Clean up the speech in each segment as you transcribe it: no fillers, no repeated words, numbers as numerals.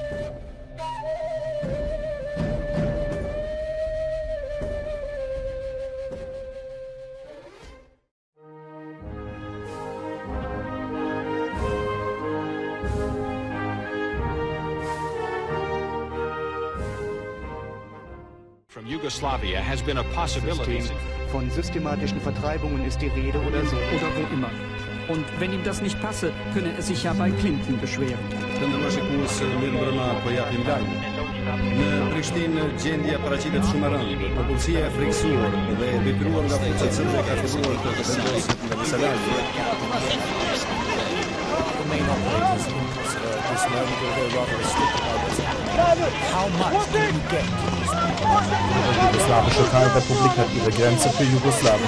From Yugoslavia has been a possibility. Von systematischen Vertreibungen ist die Rede oder so. Oder wo immer. Und wenn ihm das nicht passe, könne er sich ja bei Clinton beschweren. Në Prishtinë gjendja paraqitet shumë e rëndë. Popullsia e friksuar dhe e detyruar nga forcat serbe ka filluar të vendoset nga mesalarë. How much do you get? Die jugoslawische Teilrepublik hat ihre Grenze für Jugoslawien.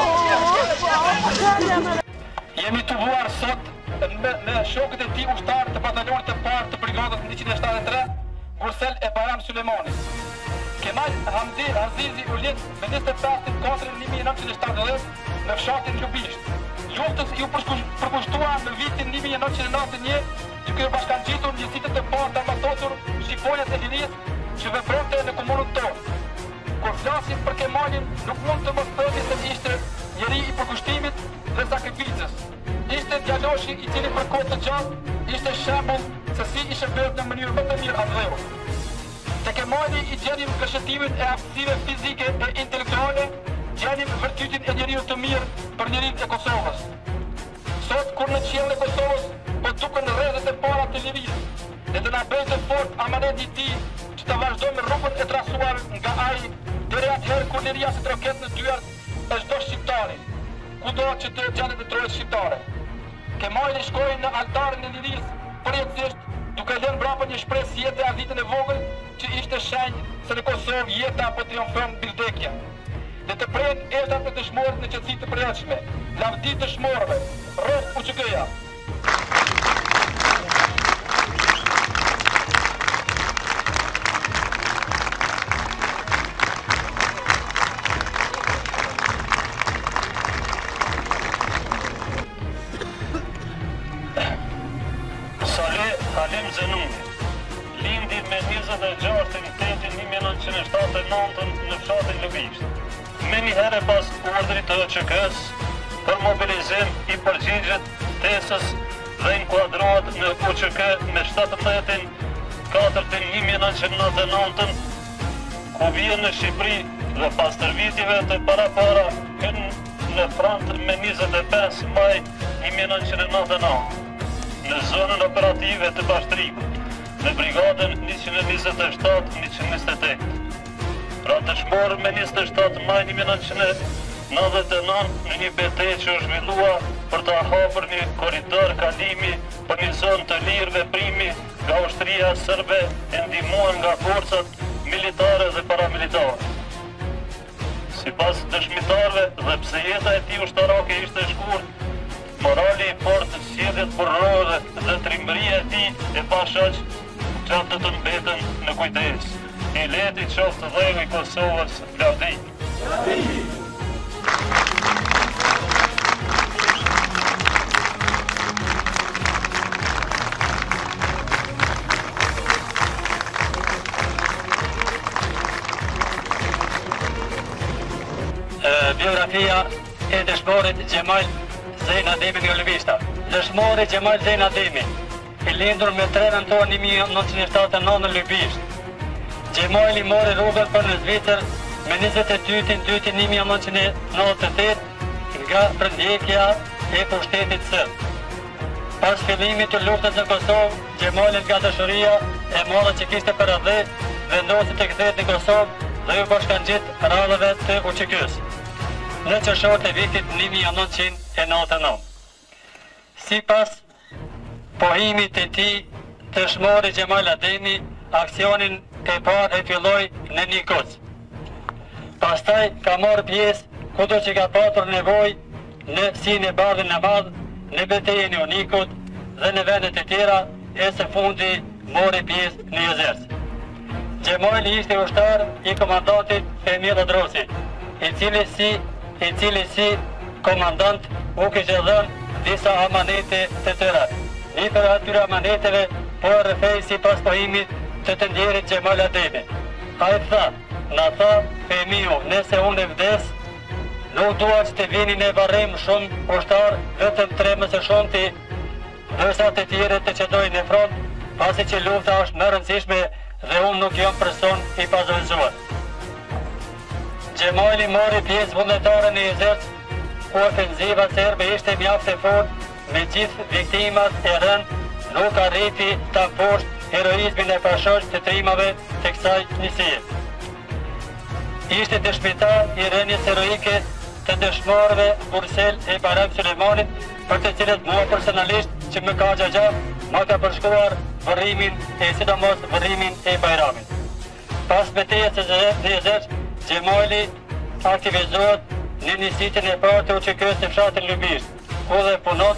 Jemi të vuar sot me shokët e tij ushtarë të batalionit të parë të brigadës 173, Gursel e Bayram Sulemani. Kemal Hamdi Azizi u liet me 25 katrin 1970 në fshatin Lubisht. Luftës ju përkushtua në vitin 1991 duke bashkangjitur njësitë të parë të armatosur shqiponjat e lirisë që vepronte në komunën tonë. Kur flasim për Kemalin, nuk mund të mos thoni se ishte njeri i përkushtimit dhe sakrificës. Ishte djaloshi i cili për kohë të gjatë ishte shembull se si i shërbeu në mënyrë më të mirë andreu. Te Kemali i gjenim përshëtimin e aftësive fizike e intelektuale, gjenim vërtytin e njeriu të mirë për njeriu e Kosovës. Sot kur në qiellin e Kosovës po duken rrezet e para të lirisë, dhe të na bëjë fort amaneti i tij që të vazhdojmë rrugën e trasuar nga ai deri atëherë kur liria si troket në dyert e çdo shqiptari, kudo që të gjatet e trojës shqiptare. Kemali shkoi në altarin e lirisë përjetësisht duke lënë mbrapa një shpresë jete ardhitën e vogël që ishte shenjë se në Kosovë jeta po triumfon mbi vdekjen. Dhe të prejnë erdat e dëshmorët në qetësi të përjetshme, lavdi dëshmorëve, rrof UÇK-ja. Halim Zenuni, lindi me 26/8/1979 në fshatin Lubisht. Me një herë pas urdhrit të ÇK-s për mobilizim i përgjigjet tesës dhe inkuadrohet në UÇK me 17/4/1999, ku vjen në Shqipëri dhe pas tërvitjeve të parapara hyn në front me 25 maj 1999. Në zonën operative të Bashtrikut, në brigadën 127-128. Pra dëshmor me 27 maj 1999 në një betejë që u zhvillua për të hapur një korridor kalimi për një zonë të lirë veprimi nga ushtria serbe e ndihmuar nga forcat militare dhe paramilitare. Sipas dëshmitarëve dhe pse jeta e tij ushtarake ishte e shkurtë, morali i fortë, sjelljet burrore dhe trimëria e tij e pashaq çfarë të mbeten në kujdes. I leti qoftë dheu i Kosovës, lavdi. Biografia e dëshmorit Gjemal Zejn Ademi nga Lëvishta. Dëshmori Gjemal Zejn Ademi, i lindur me 3 nëntor 1979 në Lëvisht. Gjemali mori rrugën për në Zvicër me 22/1998 nga prindjekja e pushtetit sërb. Pas fillimit të luftës në Kosovë, Gjemali nga dashuria e madhe që kishte për rreth vendosi të kthehet në Kosovë dhe u bashkangjit radhave të UÇK-s në qershor të vitit 1999. Sipas pohimit të tij, dëshmori Gjemal Ademi aksionin e parë e filloi në Nikos. Pastaj ka marrë pjesë kudo që ka patur nevojë në Sinë e Bardhin e Madh, në betejën e Unikut dhe në vendet e tjera, e së fundi mori pjesë në Jezerës. Gjemali ishte ushtar i komandantit Emir Odrosi, i cili si komandant u kishte dhënë disa amanete të tëra. Një për atyre amaneteve po e rrethej si pas pohimit të të ndjerit Gjemal Ademi. A i tha, na tha, femiu, nëse unë e vdes, nuk dua që të vini në varrim shumë ushtar, vetëm 3 mëse shumë ti, dërsa të tjere të qëdojnë në front, pasi që lufta është më rëndësishme dhe unë nuk jam person i pazëvëzuar. Gjemali mori pjesë vullnetare në Jezerç, ku ofenziva serbe ishte mjaft e fortë, me gjithë viktimat e rënë, nuk arriti ta poshtë heroizmin e pashoq të trimave të kësaj njësie. Ishte dëshmitar i rënies heroike të dëshmorëve Gursel e Bayram Sulemanit, për të cilët mua personalisht që më ka gjagjat ma ka përshkruar vërrimin e sidomos vërrimin e Bayramit. Pas betejës së Jezerç, Gjemali aktivizohet në njësitin e parë të UÇK-s në fshatin Lubisht, ku dhe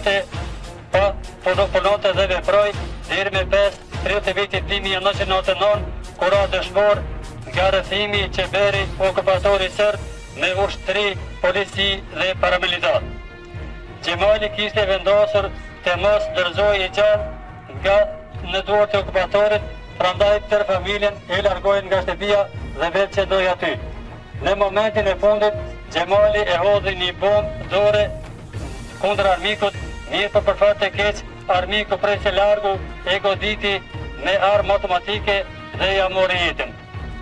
punonte dhe veproi deri me 5 vitit 1999, kur ra dëshmor nga rrethimi që bëri okupatori serb me ushtri, polici dhe paramilitar. Gjemali kishte vendosur të mos dorëzojë i gjallë nga në duart e okupatorit, prandaj tërë familjen e largojnë nga shtëpia dhe vetë që doj aty. Në momentin e fundit, Gjemali e hodhi një bombë dore kundër armikut, mirë për fat të keq, armiku prej se largu e goditi me armë automatike dhe ja mori jetën.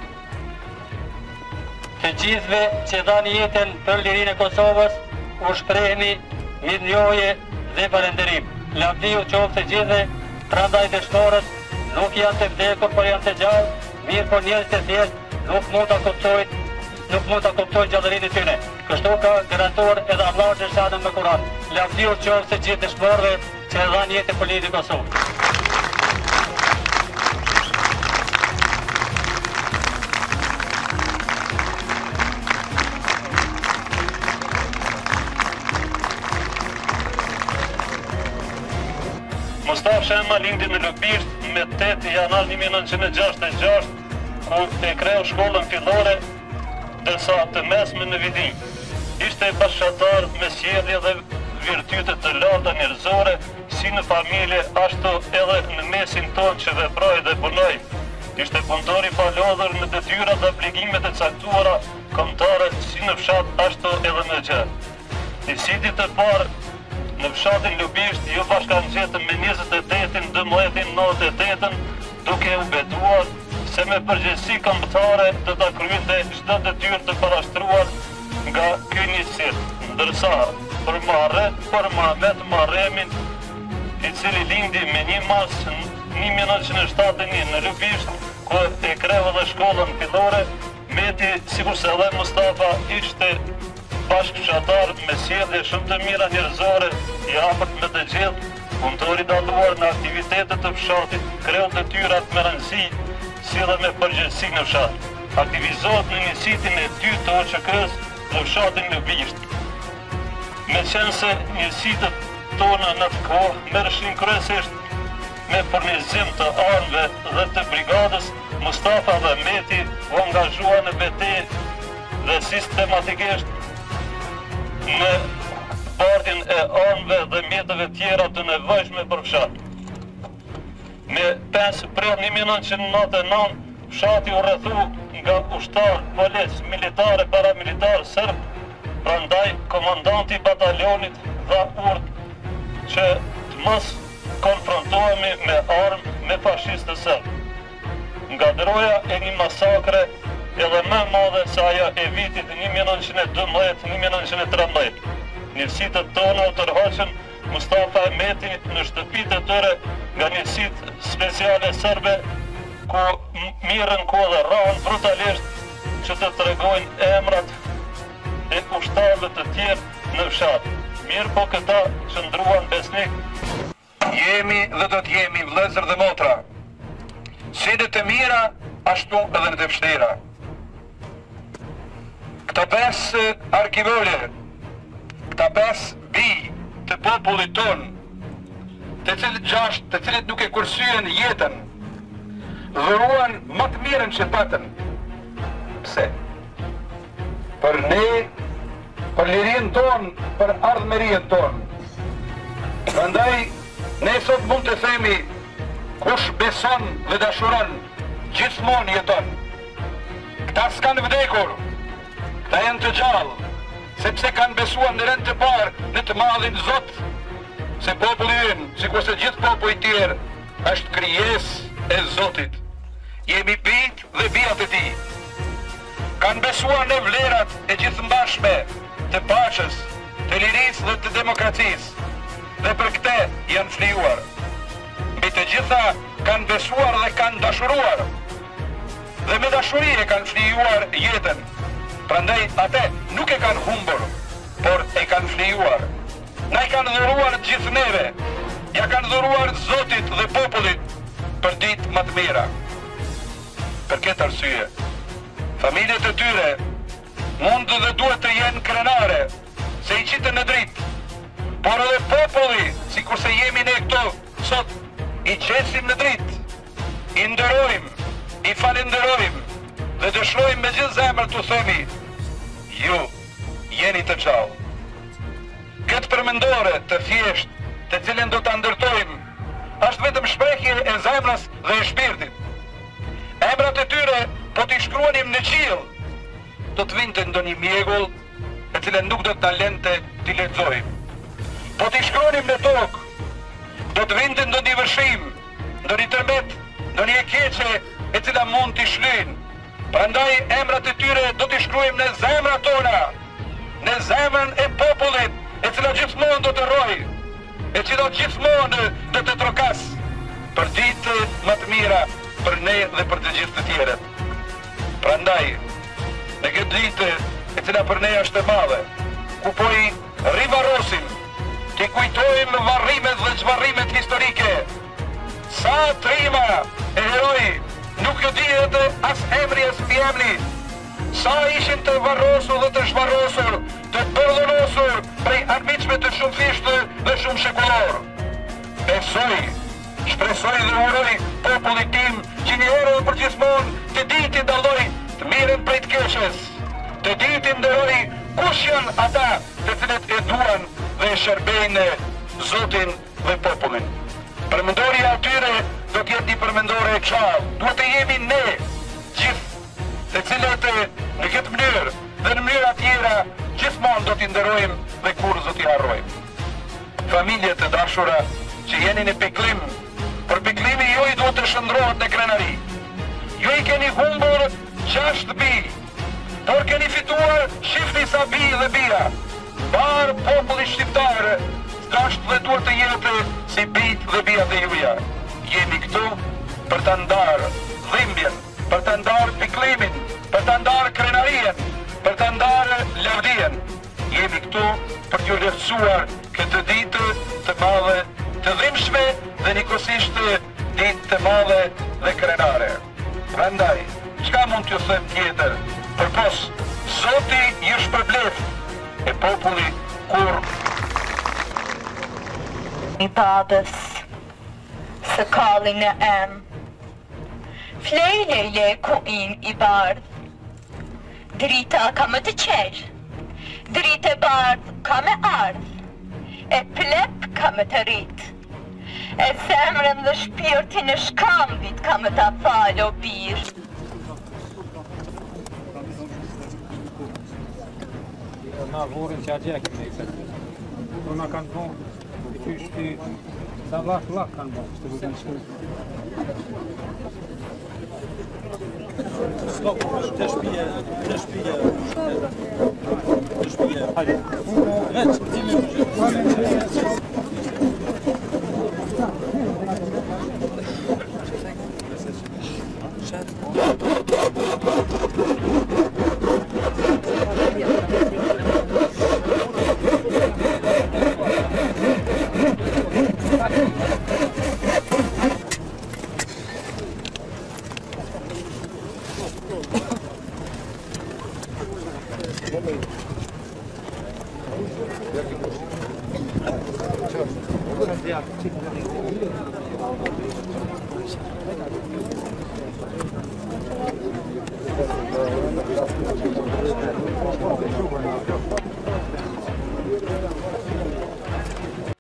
Të gjithve që dhanë jetën për lirinë e Kosovës, u shprehni mirënjohje dhe falënderim. Lavdiu qoftë të gjithëve, prandaj dëshmorët nuk janë të vdekur, por janë të gjallë, mirë por njerëzit e thjeshtë nuk mund ta kuptojnë gjallërinë e tyre. Kështu ka garantuar edhe Allahu xhallahu me Kur'an. Lavdiu qoftë të gjithë dëshmorëve që dhanë jetë për lirinë e Kosovës. Mustafa Shema lindi në Lubisht me 8 janar 1966, ku e kreu shkollën fillore, dërsa të mesme në Vidin. Ishte bashkëtar me sjellje dhe virtyte të larta njerëzore, si në familje, ashtu edhe në mesin tonë që veproi dhe punoi. Ishte punëtor i palodhur në detyra dhe obligimet e caktuara kombëtare, si në fshat, ashtu edhe në gjë. Njësitit të parë në fshatin Lubisht ju bashkangjetën me 28/12/98, duke u betuar se me përgjegjësi kombëtare do ta kryente çdo detyrë të parashtruar nga ky njësit, ndërsa për Muhamet Muharremin, i cili lindi me 1 mars 1971 në Lubisht, ku e kreu dhe shkollën fillore, meti sikurse edhe Mustafa ishte bashkëfshatar me sjellje shumë të mira njerëzore, i afërt me të gjithë, punëtor i dalluar në aktivitetet të fshatit, kreu detyrat me rëndësi, si dhe me përgjegjësi në fshat. Aktivizohet në njësitin e 2 të UÇK-s në fshatin Lubisht. Me qenë se njësitët tonë në të kohë merreshin kryesisht me furnizim të armëve dhe të brigadës, Mustafa dhe Meti u angazhuan në betejë dhe sistematikisht në bardhin e armëve dhe mjeteve tjera të nevojshme për fshat. Me 5 prill 1999, fshati u rrethu nga ushtar, polis, militare, paramilitar, serb, prandaj komandanti i batalionit dha urdhë që të mos konfrontohemi me armë me fashistë serb. Nga droja e një masakre edhe më madhe se ajo e vitit 1912-1913. Njësitët tonë u tërhoqën Mustafa e Meti në shtëpitë e tyre nga njësitë speciale serbe, ku mirën ku dhe rrahen brutalisht që të tregojnë emrat e ushtarëve të tjerë në fshat. Mirë po këta qëndruan besnik. Jemi dhe do të jemi vëllezër dhe motra, si në të mira, ashtu edhe në të vështira. Këta 5 arkivële, këta 5 bi të popullit tonë, të cilët nuk e kursyen jetën, dhuruan më të mirën që patën. Pse? Për ne, për lirinë tonë, për ardhmërinë tonë. Prandaj, ne sot mund të themi kush beson dhe dashuron, gjithmonë jeton. Këta s'kan vdekur, këta janë të gjallë, sepse kanë besuar në rend të parë në të madhin Zot, se populli ynë, sikurse gjithë popujt tjerë, është krijesë e Zotit. Jemi bijt dhe bijat e Tij. Kanë besuar në vlerat e gjithëmbashme të paqes, të lirisë dhe të demokracisë, dhe për këtë janë flijuar. Mbi të gjitha kanë besuar dhe kanë dashuruar, dhe me dashuri e kanë flijuar jetën. Prandaj atë nuk e kanë humbur, por e kanë flijuar. Na i kanë dhuruar gjithë neve, ja kanë dhuruar Zotit dhe popullit për ditë më të mira. Për këtë arsye, familjet e tyre mund dhe duhet të jenë krenare, se i qitën në dritë, por edhe populli, si kurse jemi ne këto sot, i qesim në dritë, i nderojmë, i falenderojmë dhe dëshirojmë me gjithë zemër të themi, ju jeni të gjallë. Këtë përmendore të thjesht, të cilën do ta ndërtojmë, është vetëm shprehje e zemrës dhe e shpirtit. Emrat e tyre, po t'i shkruanim në qiell, do të vinte ndonjë mjegull, e cilën nuk do të lente t'i lexojmë. Po t'i shkruanim në tokë, do të vinte ndonjë vërshim, ndonjë tërmet, ndonjë e keqe, e cila mund t'i shlyjnë. Prandaj emrat e tyre do t'i shkruajmë në zemrat tona, në zemrën e popullit, e cila gjithmonë do të rrojë, e cila gjithmonë do të trokas për ditë më të mira për ne dhe për të gjithë të tjerët. Prandaj, në këtë ditë e cila për ne është e madhe, ku po i rivarrosim, t'i kujtojmë varrimet dhe zvarrimet historike, sa trima e heroi nuk e dihet as emri as mbiemri, sa ishin të varrosur dhe të zhvarrosur, të përdhunosur prej armiqve të shumë thjeshtë dhe shumë shekullor. Besoj, shpresoj dhe uroj popullit tim që një herë dhe përgjithmonë të ditë të dalloj të mirën prej të keqes, të ditë të nderoj kush janë ata të cilët e duan dhe e shërbejnë Zotin dhe popullin. Përmendorja atyre do të jetë një përmendore e qartë. Duhet të jemi ne gjithë, të cilët në këtë mënyrë dhe në mënyra tjera gjithmonë do t'i nderojmë dhe kur do t'i harrojmë. Familjet e dashura që jeni në pikëllim, për pikëllimi ju i duhet të shndrohet në krenari. Ju i keni humbur 6 bij, por keni fituar shifni sa bij dhe bija. Barë populli shqiptar dashtë dhe duhet të jetë si bijt dhe bijat e juja. Jemi këtu për të ndarë dhimbjen, për të ndarë pikëllimin, për të ndarë krenarien, për të ndarë lavdien. Jemi këtu për t'ju lehtësuar këtë ditë të madhe, të dhimbshme dhe njëkohësisht ditë të madhe dhe krenare. Prandaj, çka mund t'ju them tjetër? Përpos, Zoti ju shpërblet, e populli kur i babës, së kalli në em, flej lejle ku in i bardh, drita ka më të qelë, drita e bardh ka me ardh, e plep ka me të rrit, e zemrën dhe shpirtin e shkambit ka me të falo birë. Na vorin që a gjekë me i këtë. Por na kanë bon, që ishte sa lak kanë bon, që të vëdhen shkërë. Stop, të shpije. Hajde. Veç, këtimi Gracias.